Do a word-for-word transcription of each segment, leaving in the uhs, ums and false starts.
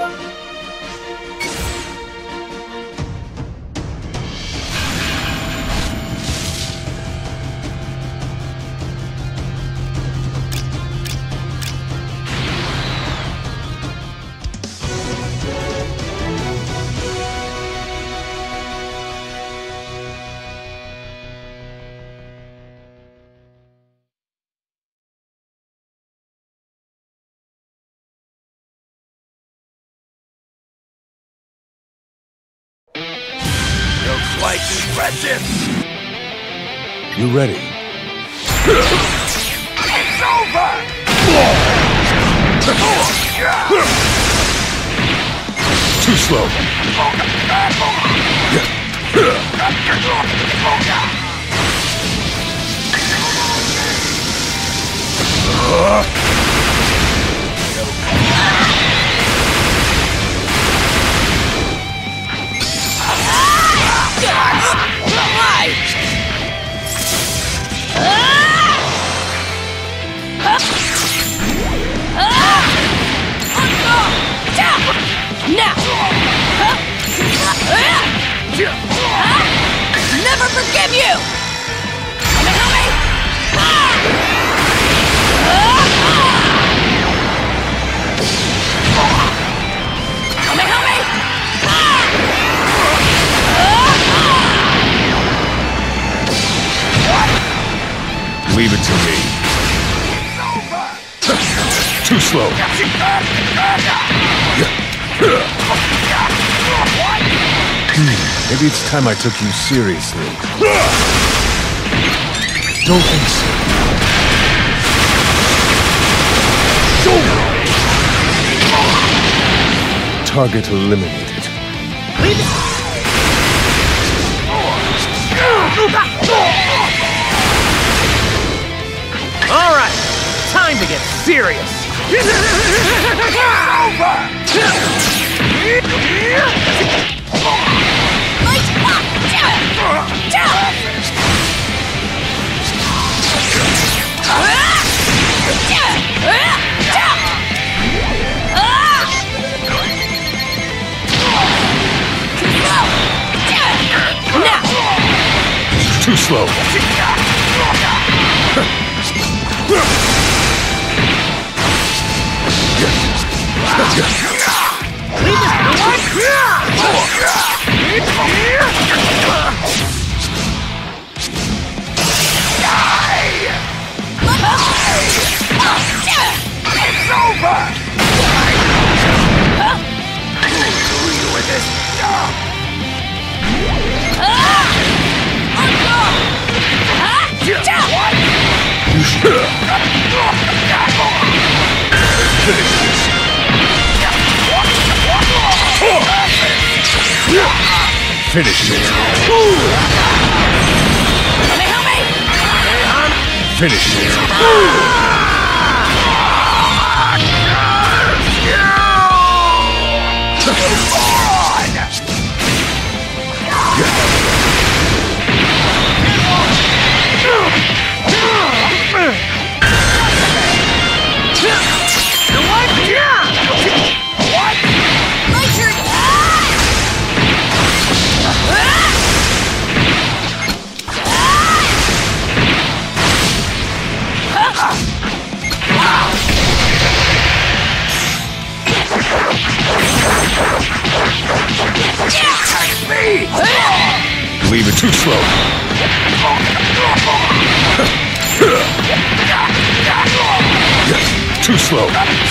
Quite impressive! You ready? It's over! Too slow! Never forgive you! Leave it to me. Too slow. Hmm, maybe it's time I took you seriously. Don't think so. Target eliminated. Alright, time to get serious! Too slow. It's over! Who you with this stuff? You should. Finish this. Finish it. Finish it. Leave it too slow. Too slow.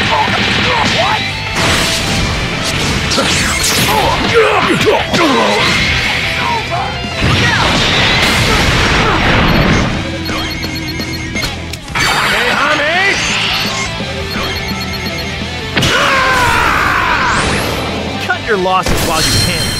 Hey, honey! Cut your losses while you can.